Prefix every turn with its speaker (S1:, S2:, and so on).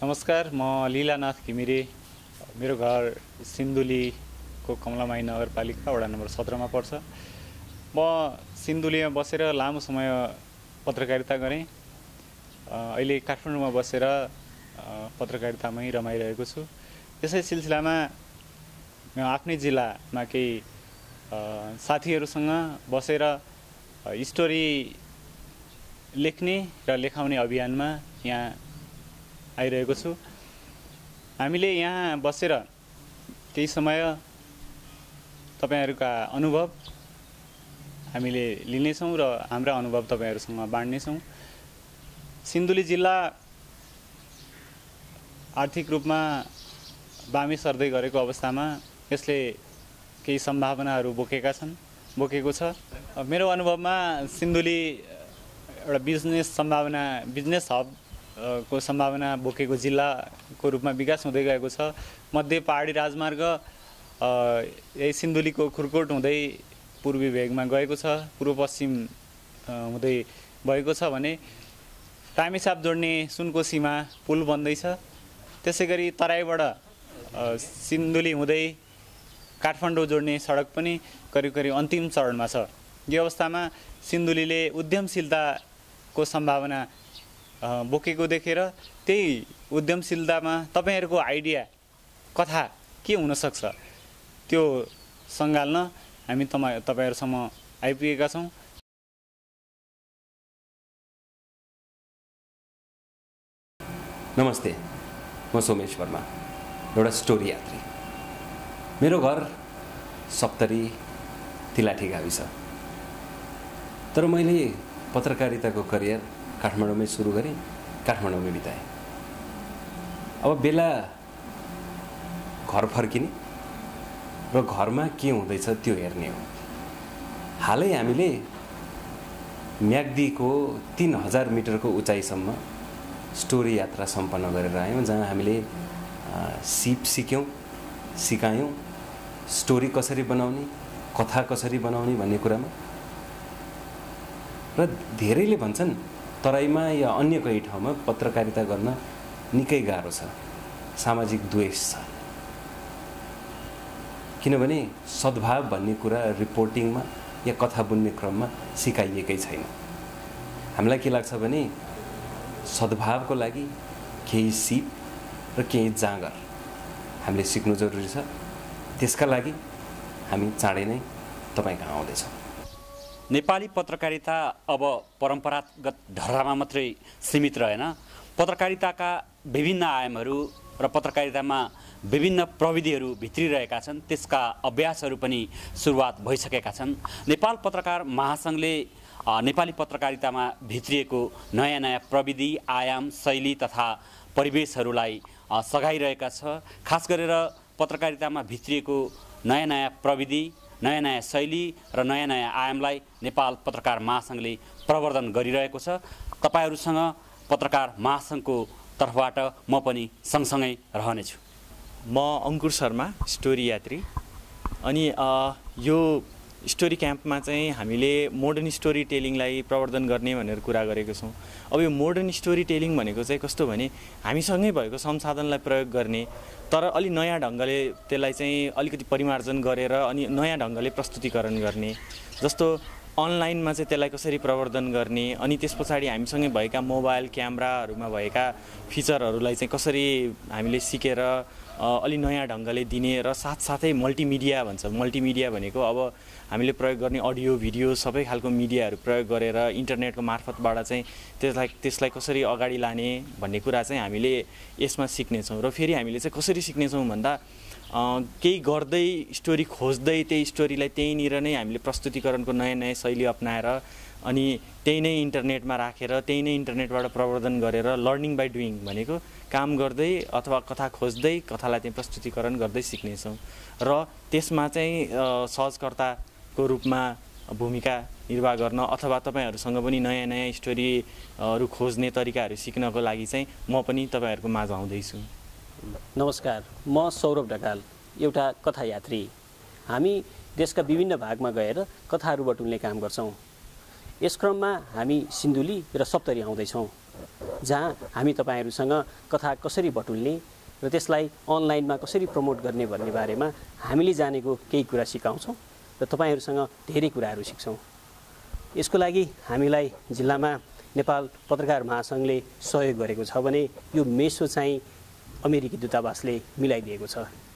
S1: नमस्कार, म लीलानाथ घिमिरे। मेरो घर सिन्धुलीको कमलामाई नगरपालिका वडा नम्बर 17 मा पर्छ। म सिन्धुलीमा बसेर लामो समय पत्रकारिता गरेँ। अहिले काठमाडौँमा बसेर पत्रकारितामै रमाइरहेको छु। यसै सिलसिलामा आफ्नै जिल्लामा केही साथीहरूसँग बसेर स्टोरी लेख्ने र लेखाउने अभियानमा यहाँ आइरहेको छु। हामीले यहाँ बसेर केही समय तपाईहरुका अनुभव हामीले लिनेछौँ र हाम्रा अनुभव तपाईहरुसँग बाँड्नेछौँ। सिन्धुली जिल्ला आर्थिक रूपमा बामे सर्दै गरेको अवस्थामा यसले केही सम्भावनाहरू बोकेको छ। मेरो अनुभवमा सिन्धुली एउटा बिजनेस हब को सम्भावना बोकेको जिल्लाको रूपमा विकास हुँदै गएको छ। मध्य पहाडी राजमार्ग यही सिन्धुलीको खुरकोट हुँदै पूर्वी भेगमा गएको छ, पूर्व पश्चिम हुँदै भएको छ भने टामेछाप जोड्ने सुनकोसीमा पुल बन्दैछ। त्यसैगरी तराईबाट सिन्धुली हुँदै काठमाडौँ जोड्ने सडक पनि करिब अन्तिम चरणमा छ। यो अवस्थामा सिन्धुलीले उद्यमशीलताको सम्भावना बोकेको देखेर त्यही उद्यमशीलतामा तपाईहरुको आइडिया कथा के हुन सक्छ त्यो संगाल्न हामी तपाईहरुसम्म आइपुगेका छौं।
S2: नमस्ते, म सोमेश वर्मा, एउटा स्टोरी यात्री। मेरो घर सप्तरी तिलाठी गाविस, तर मैले पत्रकारिताको करियर काठमाडौँमै सुरु गरेँ, काठमाडौँमै बिताएँ। अब बेला घर फर्किने र घरमा के हुँदैछ त्यो हेर्ने हो। हालै हामीले म्याग्दीको 3000 मिटरको उचाइसम्म स्टोरी यात्रा सम्पन्न गरेर आयौँ, जहाँ हामीले सिप सिकायौँ, स्टोरी कसरी बनाउने, कथा कसरी बनाउने भन्ने कुरामा। र धेरैले भन्छन् तराईमा या अन्य कही ठाउँमा पत्रकारिता गर्न निकै गाह्रो छ, सामाजिक द्वेष छ, किनभने सद्भाव भन्ने कुरा रिपोर्टिङमा या कथा बुन्ने क्रममा सिकाइएकै छैन। हामीलाई के लाग्छ भने सद्भावको लागि केही सिप र केही जाँगर हामीले सिक्नु जरुरी छ। त्यसका लागि हामी चाँडै नै तपाईकहाँ आउँदैछौँ।
S3: नेपाली पत्रकारिता अब परम्परागत ढर्रामा मात्रै सीमित रहेन। पत्रकारिताका विभिन्न आयामहरू र पत्रकारितामा विभिन्न प्रविधिहरू भित्रिरहेका छन्। त्यसका अभ्यासहरू पनि सुरुवात भइसकेका छन्। नेपाल पत्रकार महासंघले नेपाली पत्रकारितामा भित्रिएको नयाँ प्रविधि, आयाम, शैली तथा परिवेशहरूलाई सघाइरहेका छ। खास गरेर पत्रकारितामा भित्रिएको नयाँ प्रविधि, नयाँ शैली र नयाँ आयामलाई नेपाल पत्रकार महासंघले प्रवर्धन गरिरहेको छ। तपाईहरुसँग पत्रकार महासंघको तर्फबाट म पनि सँगसँगै रहनेछु।
S4: म अंकुर शर्मा, स्टोरी यात्री। अनि यो स्टोरी क्याम्पमा चाहिँ हामीले मोडर्न स्टोरी टेलिङलाई प्रवर्धन गर्ने भनेर कुरा गरेको छौँ। अब यो मोडर्न स्टोरी टेलिङ भनेको चाहिँ कस्तो भने हामीसँगै भएको संसाधनलाई प्रयोग गर्ने, तर अलि नयाँ ढङ्गले त्यसलाई चाहिँ अलिकति परिमार्जन गरेर अनि नयाँ ढङ्गले प्रस्तुतिकरण गर्ने। जस्तो अनलाइनमा चाहिँ त्यसलाई कसरी प्रवर्धन गर्ने, अनि त्यसपछि हामीसँगै भएका मोबाइल क्यामेराहरूमा भएका फिचरहरूलाई चाहिँ कसरी हामीले सिकेर अलि नयाँ ढङ्गले दिने, र साथसाथै मल्टिमिडिया भन्छ। मल्टिमिडिया भनेको अब हामीले प्रयोग गर्ने अडियो भिडियो सबै खालको मिडियाहरू प्रयोग गरेर इन्टरनेटको मार्फतबाट चाहिँ त्यसलाई कसरी अगाडि लाने भन्ने कुरा चाहिँ हामीले यसमा सिक्नेछौँ। र फेरि हामीले चाहिँ कसरी सिक्नेछौँ भन्दा केही गर्दै स्टोरी खोज्दै त्यही स्टोरीलाई त्यहीँनिर नै हामीले प्रस्तुतिकरणको नयाँ शैली अपनाएर अनि त्यही नै इन्टरनेटमा राखेर त्यही नै इन्टरनेटबाट प्रवर्धन गरेर लर्निङ बाई डुइङ भनेको काम गर्दै अथवा कथा खोज्दै कथालाई चाहिँ प्रस्तुतिकरण गर्दै सिक्नेछौँ। र त्यसमा चाहिँ सहजकर्ताको रूपमा भूमिका निर्वाह गर्न अथवा तपाईहरुसँग पनि नयाँ स्टोरीहरू खोज्ने तरिकाहरू सिक्नको लागि चाहिँ म पनि तपाईहरुको माझ आउँदैछु।
S5: नमस्कार, म सौरभ ढकाल, एउटा कथा यात्री। हामी देशका विभिन्न भागमा गएर कथाहरू बटुल्ने काम गर्छौं। यस क्रममा हामी सिन्धुली र सप्तरी आउँदैछौँ। जहाँ हामी तपाईँहरूसँग कथा कसरी बटुल्ने र त्यसलाई अनलाइनमा कसरी प्रमोट गर्ने भन्ने बारेमा हामीले जानेको केही कुरा सिकाउँछौँ र तपाईँहरूसँग धेरै कुराहरू सिक्छौँ। यसको लागि हामीलाई जिल्लामा नेपाल पत्रकार महासङ्घले सहयोग गरेको छ भने यो मेसो चाहिँ अमेरिकी दूतावासले मिलाइदिएको छ।